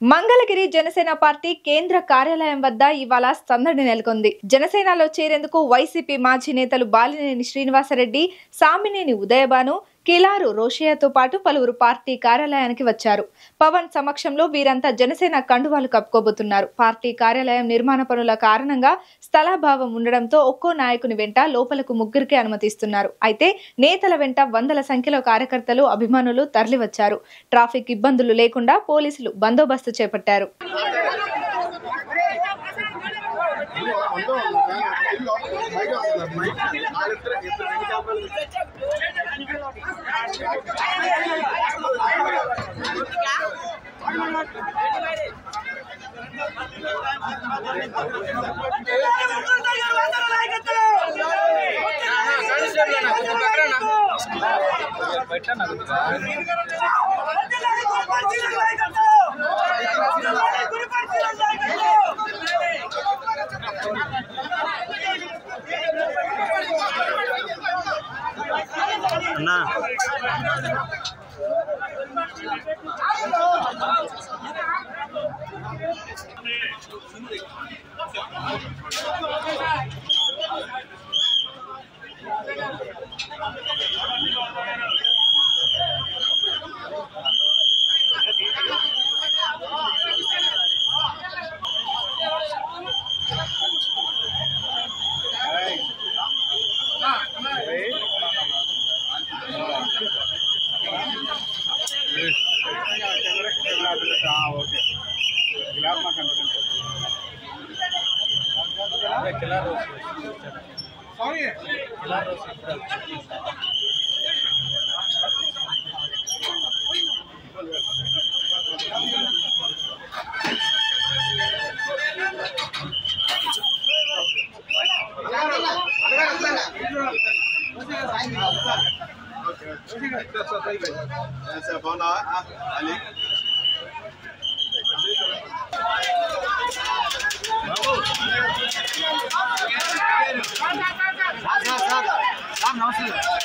Mangalagiri Janasena party కేంద్ర కార్యాలయం వద్ద ఇవాళ సందడి నెలకొంది. జనసేనలో చేరేందుకు వైసీపీ మాజీ నేతలు బాలినేని శ్రీనివాసరెడ్డి, సామినేని ఉదయభాను, కిలారు రోషయ్యతో పాటు పలువురు పార్టీ కార్యాలయానికి వచ్చారు. పవన్ సమక్షంలో వీరంతా జనసేన కండువాలు కప్పుకోబోతున్నారు. పార్టీ కార్యాలయం నిర్మాణ పనుల కారణంగా స్థలాభావం ఉండడంతో ఒక్కో నాయకుని వెంట లోపలకు ముగ్గురికే అనుమతిస్తున్నారు. అయితే నేతల వెంట వందల సంఖ్యలో కార్యకర్తలు, అభిమానులు తరలివచ్చారు. ట్రాఫిక్ ఇబ్బందులు లేకుండా పోలీసులు బందోబస్తు చేపట్టారు. नमस्ते।